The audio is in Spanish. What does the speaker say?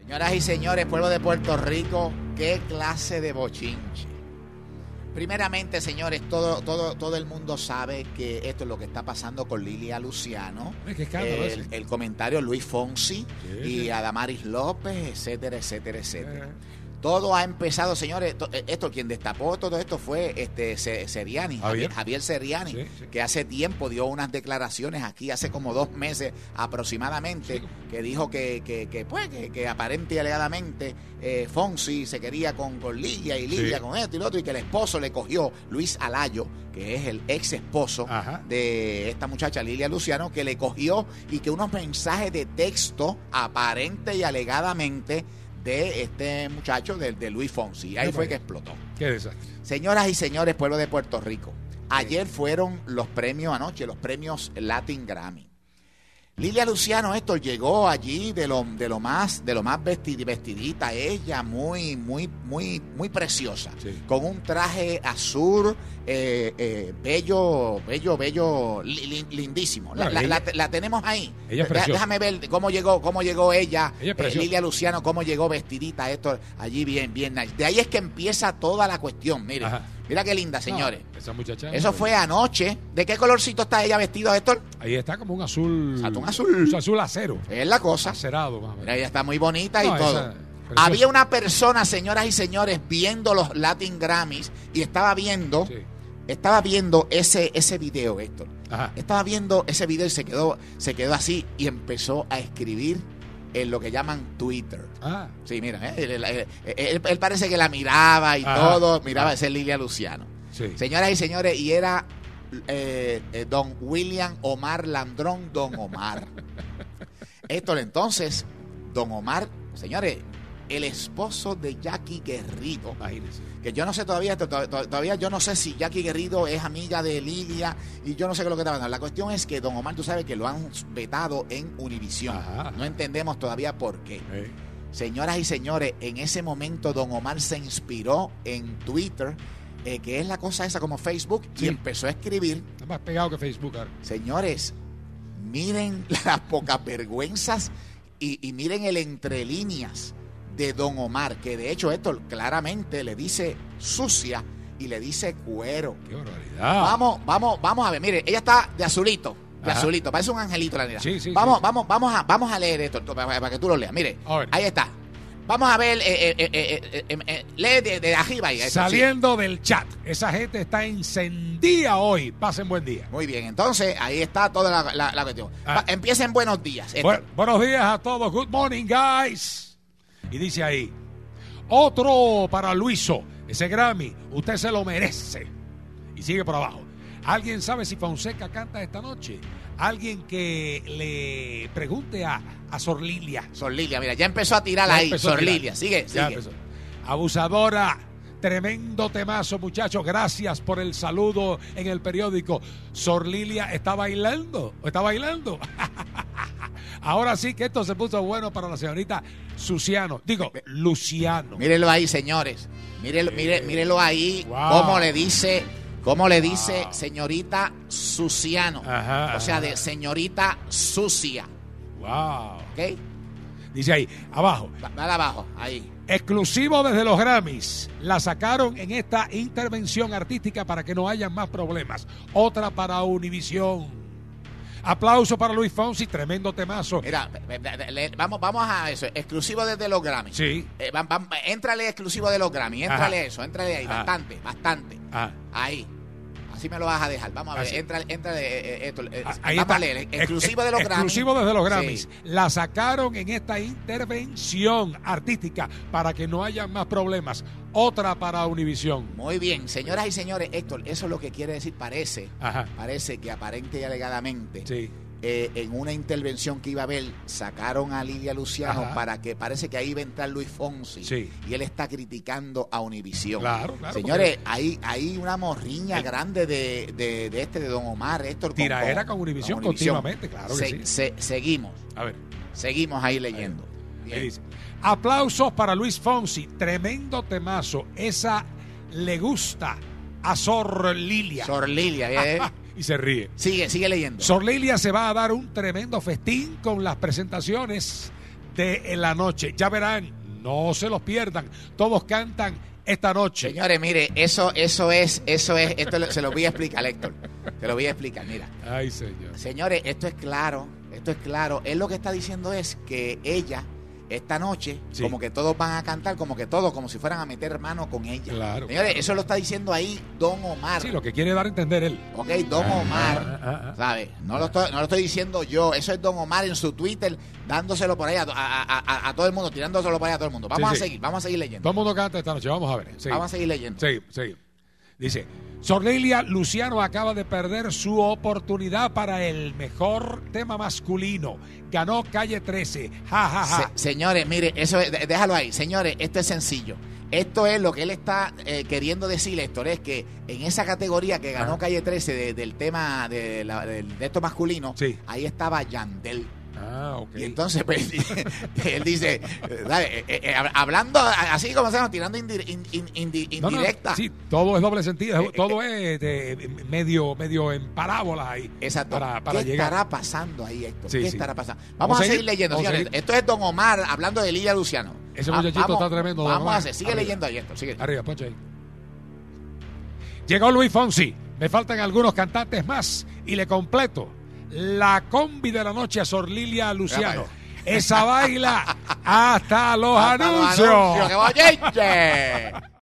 Señoras y señores, pueblo de Puerto Rico, qué clase de bochinche. Primeramente, señores, todo el mundo sabe que esto es lo que está pasando con Lilia Luciano. ¿Qué escándalo el comentario Luis Fonsi y Adamaris López, etcétera, etcétera, etcétera. Todo ha empezado, señores, quien destapó todo esto fue Seriani, Javier Seriani, que hace tiempo dio unas declaraciones aquí, hace como 2 meses aproximadamente, que dijo que aparente y alegadamente Fonsi se quería con Lilia y Lilia con esto y lo otro, y que el esposo le cogió, Luis Alayo, que es el ex esposo de esta muchacha Lilia Luciano, que le cogió y que unos mensajes de texto aparente y alegadamente de este muchacho, de Luis Fonsi. Y ahí fue que explotó. Qué desastre. Señoras y señores, pueblo de Puerto Rico, ayer fueron los premios, anoche, los premios Latin Grammy. Lilia Luciano, llegó allí de lo más vestidita, ella muy preciosa, con un traje azul, bello, lindísimo. La tenemos ahí. Ella es preciosa. Déjame ver cómo llegó ella es Lilia Luciano, cómo llegó vestidita, allí bien nice. De ahí es que empieza toda la cuestión, mire. Mira qué linda, señores. Esa muchacha. Eso fue anoche. ¿De qué colorcito está ella vestida, Héctor? Ahí está como un azul. Un azul. Un azul acero. Es la cosa. Acerado, más o menos. Mira, ella está muy bonita y todo. Había una persona, señoras y señores, viendo los Latin Grammys y estaba viendo ese video, Héctor. Estaba viendo ese video y se quedó así y empezó a escribir en lo que llaman Twitter. Sí, mira, él parece que la miraba y todo, miraba ese Lilia Luciano. Sí. Señoras y señores, y era don William Omar Landrón, don Omar. Entonces, don Omar, señores, el esposo de Jackie Guerrido, que yo no sé todavía yo no sé si Jackie Guerrido es amiga de Lilia y yo no sé qué es lo que está pasando. La cuestión es que don Omar, tú sabes que lo han vetado en Univisión. No entendemos todavía por qué. Señoras y señores, en ese momento don Omar se inspiró en Twitter, que es la cosa esa como Facebook, y empezó a escribir. Está más pegado que Facebook. Señores, miren las pocas vergüenzas y miren el entre líneas de don Omar, que de hecho esto claramente le dice sucia y le dice cuero. ¡Qué barbaridad! Vamos a ver, mire, ella está de azulito, parece un angelito la niña. Vamos a leer esto para que tú lo leas. Mire, ahí está. Vamos a ver, lee de arriba ahí. Saliendo del chat, esa gente está encendida hoy. Pasen buen día. Muy bien, entonces ahí está toda la cuestión. Empiecen buenos días. Buenos días a todos. Good morning, guys. Y dice ahí, otro para Luiso, ese Grammy, usted se lo merece. Y sigue por abajo. ¿Alguien sabe si Fonseca canta esta noche? Alguien que le pregunte a Sor Lilia. Sor Lilia, mira, ya empezó a tirar ahí. Sor Lilia, sigue. Abusadora, tremendo temazo, muchachos. Gracias por el saludo en el periódico. Sor Lilia está bailando. Ahora sí que esto se puso bueno para la señorita Luciano. Mírenlo ahí, señores. Mírenlo ahí. Wow. ¿Cómo le dice señorita Suciano? O sea, de señorita sucia. Wow. ¿Ok? Dice ahí, abajo. Dale abajo, ahí. Exclusivo desde los Grammys. La sacaron en esta intervención artística para que no haya más problemas. Otra para Univisión. Aplauso para Luis Fonsi, tremendo temazo. Mira, vamos a eso. Exclusivo desde los Grammys. Sí. Éntrale exclusivo de los Grammys. Éntrale ahí. Bastante. Ahí. Así me lo vas a dejar. Vamos a ver. Éntrale esto. Ahí está. Exclusivo de los Grammys. Exclusivo desde los Grammys. Sí. La sacaron en esta intervención artística para que no haya más problemas. Otra para Univisión. Muy bien, señoras y señores, Héctor, eso es lo que quiere decir, parece que aparente y alegadamente en una intervención que iba a haber, sacaron a Lilia Luciano para que parece que ahí va a entrar Luis Fonsi y él está criticando a Univisión. Claro, señores, hay una morriña grande de don Omar, Héctor. Tiraera con Univisión continuamente, claro que sí. Seguimos. A ver. Seguimos ahí leyendo. Dice, aplausos para Luis Fonsi, tremendo temazo. Esa le gusta a Sor Lilia. Sor Lilia, Y se ríe. Sigue leyendo. Sor Lilia se va a dar un tremendo festín con las presentaciones de la noche. Ya verán, no se los pierdan. Todos cantan esta noche. Señores, mire, eso es, esto se lo voy a explicar, Héctor. Se lo voy a explicar, mira. Ay, señor. Señores, esto es claro. Él lo que está diciendo es que ella, esta noche, sí, como que todos van a cantar, como si fueran a meter mano con ella. Claro. Señores, claro. Eso lo está diciendo ahí Don Omar. Sí, lo que quiere dar a entender él. Ok, Don Omar, ¿sabes? No lo estoy diciendo yo. Eso es Don Omar en su Twitter, dándoselo por ahí a todo el mundo, tirándoselo por ahí a todo el mundo. Vamos a seguir leyendo. Todo el mundo canta esta noche, vamos a ver. Sí. Vamos a seguir leyendo. Sí. Dice, Sorlilia Luciano acaba de perder su oportunidad para el mejor tema masculino. Ganó Calle 13. Ja, ja, ja. Señores, mire, eso déjalo ahí. Señores, esto es sencillo. Esto es lo que él está queriendo decir, Héctor, es que en esa categoría que ganó Calle 13 del tema de esto masculino, sí, ahí estaba Yandel. Okay. Y entonces pues, él dice, hablando así como se llama, tirando indirecta. No, sí, todo es doble sentido, todo es medio en parábola ahí. Exacto. Para ¿Qué llegar? Estará pasando ahí, Héctor? Sí, ¿Qué estará pasando? Vamos a seguir leyendo, señores. Esto es Don Omar hablando de Lilia Luciano. Ese muchachito está tremendo. Vamos a hacer, sigue leyendo ahí, Héctor. Sigue. Arriba, ponche ahí. Llegó Luis Fonsi. Me faltan algunos cantantes más y le completo la combi de la noche a Sorlilia Luciano. Esa baila hasta los anuncios. ¡Qué bollete!